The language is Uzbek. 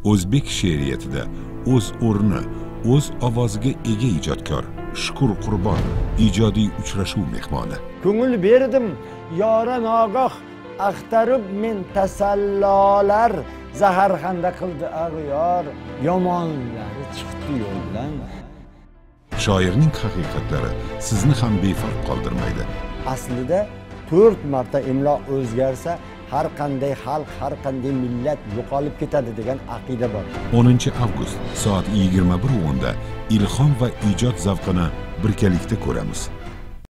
O'zbek she'riyatida o'z o'rni, o'z ovoziga ega ijodkor Shukur Qurbon ijodiy uchrashuv mehmoni. Ko'ngil berdim yora nogoh axtarib men tasallolar, zaharxanda qildi ag'yor, yomonlari chiqdi yo'ldan. Shoirning haqiqatlari sizni ham befarq qoldirmaydi. Aslida 4 marta imlo o'zgarsa, har qanday xalq, har qanday millat yo'qolib ketadi degan aqida bor. 10 avgust soat 21:10 da ilhom va ijod zavqini birgalikda ko'ramiz.